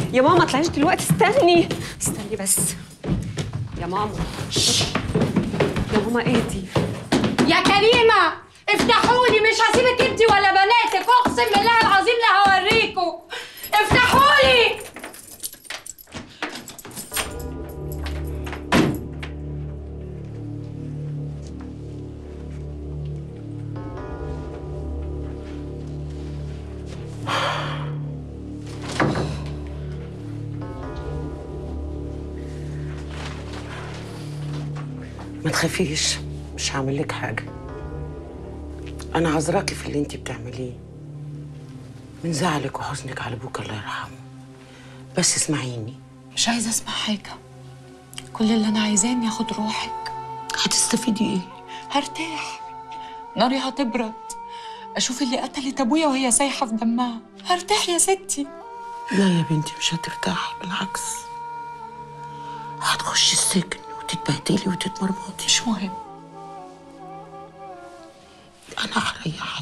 يا ماما ما طلعيش دلوقتي، استني بس يا ماما. يا ماما اهدي. يا كريمه افتحولي، مش هسيبك انت ولا بناتك، اقسم بالله العظيم لا هوريكم. افتحولي. ما تخافيش، مش هعمل لك حاجه. انا عذراكي في اللي انت بتعمليه من زعلك وحزنك على ابوك الله يرحمه. بس اسمعيني. مش عايزه اسمع حاجه، كل اللي انا عايزاه اني اخد روحك. هتستفيدي ايه؟ هرتاح، ناري هتبرد، اشوف اللي قتلت ابويا وهي سايحه في دمها، هرتاح يا ستي. لا يا بنتي مش هترتاحي، بالعكس هتخشي السجن وتتبهدلي وتتمرمطي. مش مهم، انا هريحك.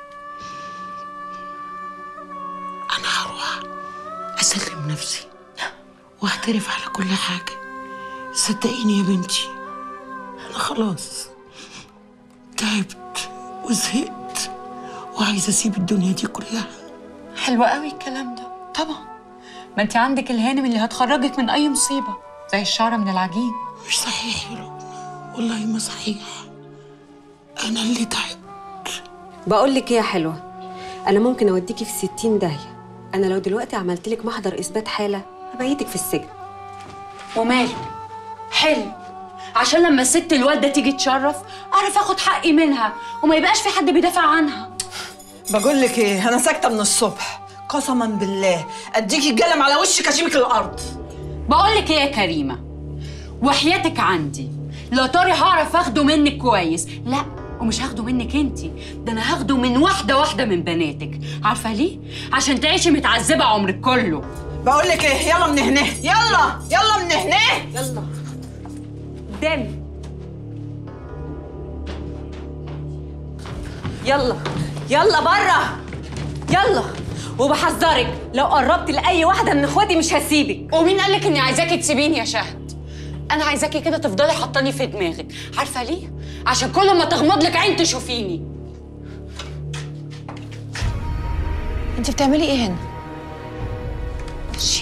انا هروح اسلم نفسي واعترف على كل حاجه. صدقيني يا بنتي انا خلاص تعبت وزهقت وعايزه اسيب الدنيا دي كلها. حلوة قوي الكلام ده طبعا، ما انت عندك الهانم اللي هتخرجك من اي مصيبه زي الشعره من العجين. مش صحيح يا ربنا، والله ما صحيح. انا اللي تعبت. بقول لك ايه يا حلوه، انا ممكن اوديكي في 60 داهيه. انا لو دلوقتي عملت لك محضر اثبات حاله هبيتك في السجن. وماله؟ حلو، عشان لما الست الوالده تيجي تشرف اعرف اخد حقي منها وما يبقاش في حد بيدافع عنها. بقول لك ايه، انا ساكته من الصبح قسما بالله اديكي القلم على وشك اشيبك الارض. بقول لك ايه يا كريمه، وحياتك عندي لا طاري هعرف اخده منك كويس، لا ومش هاخده منك انتي، ده انا هاخده من واحده من بناتك. عارفه ليه؟ عشان تعيشي متعذبه عمرك كله. بقول لك ايه، يلا من هنا، يلا من هنا، يلا قدامي، يلا بره، يلا. وبحذرك لو قربت لاي واحده من اخواتي مش هسيبك. ومين قالك اني عايزاكي تسيبيني يا شهد؟ انا عايزاكي كده تفضلي حاطاني في دماغك، عارفه ليه؟ عشان كل ما تغمض لك عين تشوفيني. انت بتعملي ايه هنا؟ ماشي.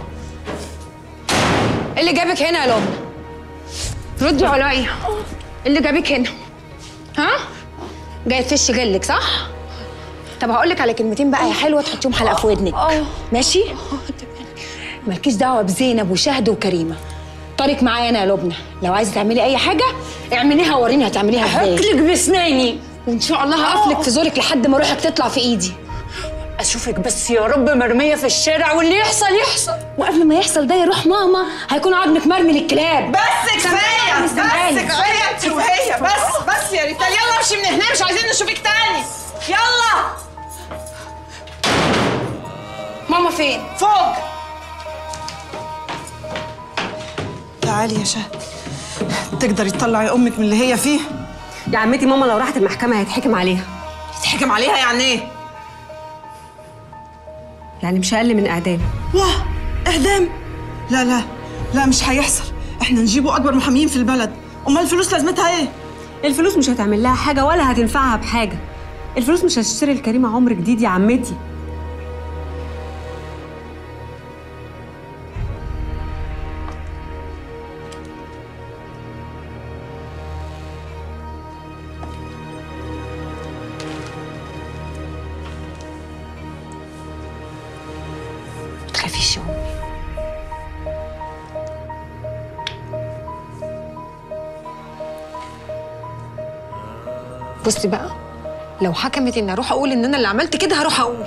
ايه اللي جابك هنا يا لبنى؟ ردي عليا، اللي جابك هنا؟ ها؟ جاي تفش جلك صح؟ طب هقول لك على كلمتين بقى يا حلوه تحطيهم حلقه في ودنك. ماشي؟ مالكيش دعوه بزينب وشهد وكريمه. طارق معايا انا يا لبنى، لو عايزه تعملي اي حاجه اعمليها ووريني هتعمليها ازاي. هاكلك بسناني وان شاء الله هقفلك في زورك لحد ما روحك تطلع في ايدي. اشوفك بس يا رب مرميه في الشارع واللي يحصل. وقبل ما يحصل ده يروح ماما هيكون عظمك مرمي للكلاب. بس كفايه، بس كفايه انت وهي، بس يا ريتال، يلا امشي من هنا، مش عايزين نشوفك تاني. يلا. ماما فين؟ فوق. تعالي يا شهد، تقدري تطلعي امك من اللي هي فيه؟ يا عمتي ماما لو راحت المحكمه هيتحكم عليها. يتحكم عليها يعني ايه؟ يعني مش اقل من اعدام. واه، اعدام؟ لا مش هيحصل، احنا نجيبوا اكبر محاميين في البلد. امال الفلوس لازمتها ايه؟ الفلوس مش هتعمل لها حاجه ولا هتنفعها بحاجه. الفلوس مش هتشتري لكريمه عمر جديد يا عمتي. متخافيش يا امي. بصي بقى، لو حكمت اني اروح اقول ان انا اللي عملت كده هروح اقول.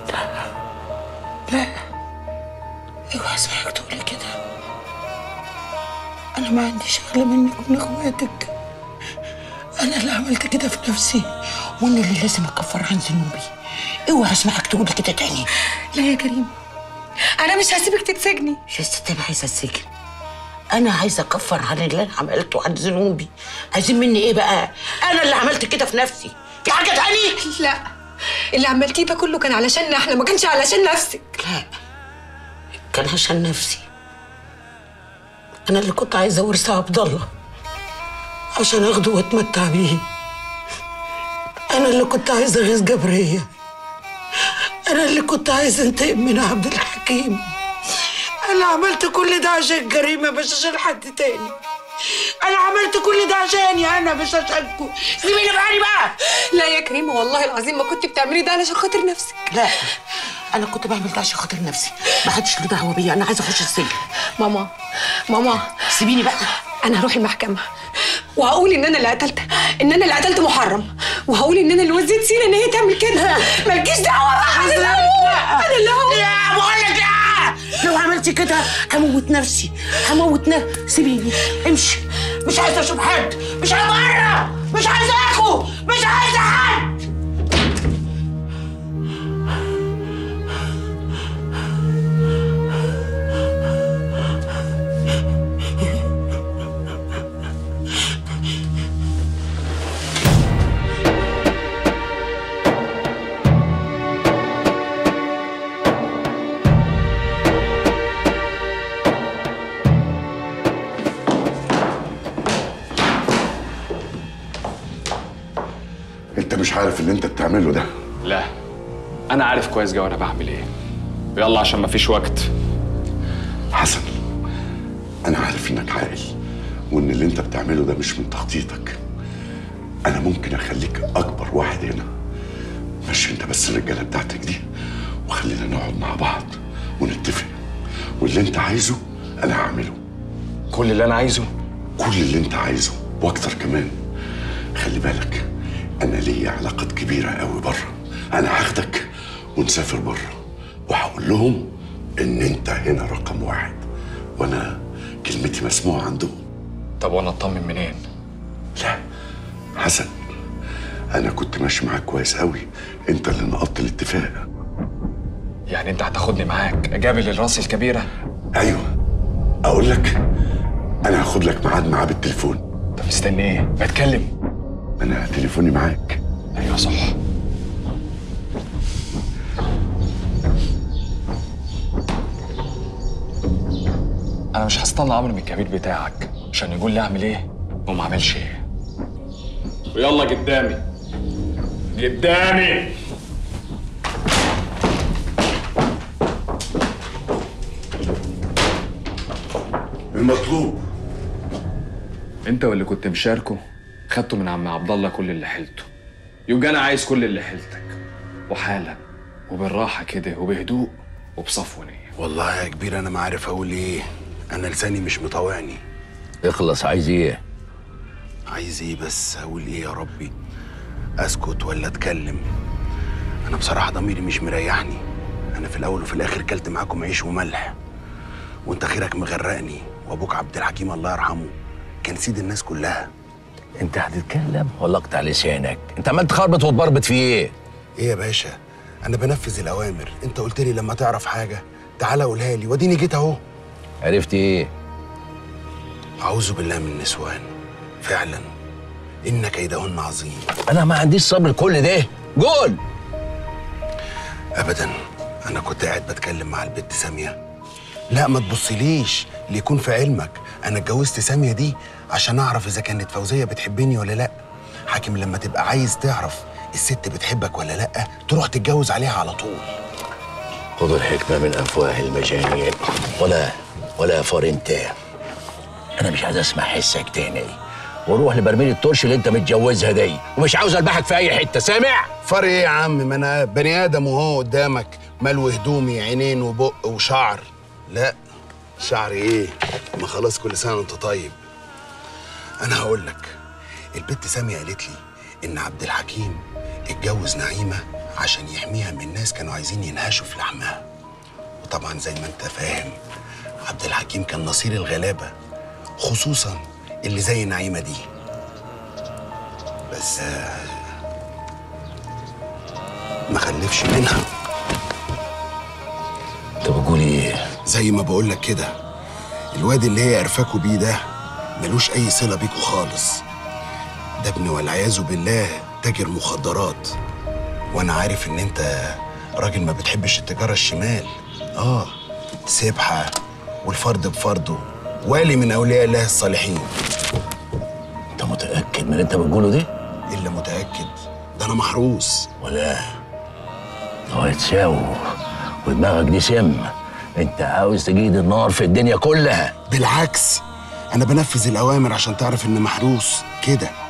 لا اوعي اسمعك تقولي كده. انا ما عنديش اغلى منك ومن اخواتك. انا اللي عملت كده في نفسي وانا اللي لازم اكفر عن ذنوبي. اوعي اسمعك تقولي كده تاني. لا يا كريم، انا مش هسيبك تتسجني. يا ست انا عايزه السجن، انا عايزه اكفر عن اللي انا عملته عن ذنوبي. عايزين مني ايه بقى؟ انا اللي عملت كده في نفسي، في حاجه تاني؟ لا، اللي عملتيه ده كله كان علشاننا احنا، ما كانش علشان نفسك. لا كان عشان نفسي. انا اللي كنت عايزه ورث عبد الله عشان اخده واتمتع بيه. انا اللي كنت عايزه اغيظ جبريه. انا اللي كنت عايزه انتقم من عبد الحكيم. انا عملت كل ده عشان كريمه مش عشان حد تاني. انا عملت كل ده عشاني انا مش عشانكم. سيبيني بقى بقى. لا يا كريمه والله العظيم ما كنت بتعملي ده علشان خاطر نفسك. لا انا كنت بعمل ده عشان خاطر نفسي. ما حدش له دعوه بيا. انا عايزه اخش السجن. ماما سيبيني بقى. انا هروح المحكمه وهقول ان انا اللي قتلت محرم، وهقول ان انا اللي وزيت سينا ان هي تعمل كده. مالكيش دعوه بقى. انا اللي هقول. لا بقول لك لا. لو عملتي كده هموت نفسي. سيبيني امشي. مش عايزه اشوف حد. مش عايزه بره. مش عايزه اخو. مش عايزه حد. انت مش عارف اللي انت بتعمله ده؟ لا انا عارف كويس جوي انا بعمل ايه. يلا عشان مفيش وقت. حسن انا عارف انك عاقل وان اللي انت بتعمله ده مش من تخطيطك. انا ممكن اخليك اكبر واحد هنا. مشي انت بس الرجاله بتاعتك دي وخلينا نقعد مع بعض ونتفق، واللي انت عايزه انا هعمله. كل اللي انا عايزه؟ كل اللي انت عايزه واكتر كمان. خلي بالك انا ليا علاقات كبيره قوي بره. انا هاخدك ونسافر بره وهقول لهم ان انت هنا رقم واحد وانا كلمتي مسموعه عندهم. طب وانا اطمن منين؟ لا حسن انا كنت ماشي معاك كويس قوي. انت اللي نقضت الاتفاق. يعني انت هتاخدني معاك اجابل الراس الكبيره؟ ايوه اقول لك انا هاخد لك ميعاد معاه بالتليفون. طب مستني ايه؟ بتكلم. انا تليفوني معاك. ايوه صح. انا مش هستنى امر من الكبير بتاعك عشان يقول لي اعمل ايه وما اعملش ايه. ويلا قدامي قدامي. المطلوب انت واللي كنت مشاركه خدته من عم عبد الله كل اللي حيلته. يبقى انا عايز كل اللي حيلتك وحالا وبالراحه كده وبهدوء وبصفو نيه. والله يا كبير انا ما عارف اقول ايه. انا لساني مش مطوعني. اخلص. عايز ايه؟ عايز ايه بس؟ اقول ايه يا ربي؟ اسكت ولا اتكلم؟ انا بصراحه ضميري مش مريحني. انا في الاول وفي الاخر كلت معاكم عيش وملح وانت خيرك مغرقني، وابوك عبد الحكيم الله يرحمه كان سيد الناس كلها. انت هتتكلم ولا اقطع لسانك؟ انت عمال تخربط وتبربط في ايه؟ ايه يا باشا؟ انا بنفذ الاوامر. انت قلت لي لما تعرف حاجه تعالى قولها لي واديني جيت اهو. عرفت ايه؟ اعوذ بالله من النسوان. فعلا ان كيدهن عظيم. انا ما عنديش صبر كل ده. قول. ابدا انا كنت قاعد بتكلم مع البت ساميه. لا ما تبصليش، ليكون في علمك انا اتجوزت ساميه دي عشان اعرف اذا كانت فوزيه بتحبني ولا لا. حاكم لما تبقى عايز تعرف الست بتحبك ولا لا تروح تتجوز عليها على طول. خذوا الحكمه من افواه المجانين. ولا فارنتاه. انا مش عايز اسمع حسك تاني. وروح لبرميل الطرش اللي انت متجوزها دي، ومش عاوز البحك في اي حته. سامع؟ فرق ايه يا عم؟ ما انا بني ادم وهو قدامك ملو هدومي عينين وبق وشعر. لا شعر ايه؟ ما خلاص كل سنه وانت طيب. انا هقول لك البت ساميه قالت لي ان عبد الحكيم اتجوز نعيمه عشان يحميها من ناس كانوا عايزين ينهشوا في لحمها. وطبعا زي ما انت فاهم عبد الحكيم كان نصير الغلابه، خصوصا اللي زي نعيمه دي. بس ما خلفش منها. انت بتقول ايه؟ زي ما بقول لك كده، الواد اللي هي قرفاكوا بيه ده ملوش اي صله بيكوا خالص. ده ابن والعياذ بالله تاجر مخدرات. وانا عارف ان انت راجل ما بتحبش التجاره الشمال. سبحة والفرد بفرده، والي من أولياء الله الصالحين. أنت متأكد من اللي أنت بتقوله ده؟ إلا متأكد، ده أنا محروس. ولا هو يتساوي ودماغك دي سم. أنت عاوز تجيد النار في الدنيا كلها. بالعكس، أنا بنفذ الأوامر عشان تعرف إن محروس كده.